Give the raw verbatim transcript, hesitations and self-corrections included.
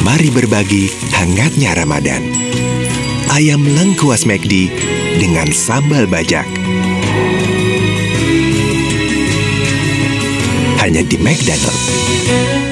Mari berbagi hangatnya Ramadan. Ayam lengkuas McD dengan sambal bajak. Hanya di McDonald's.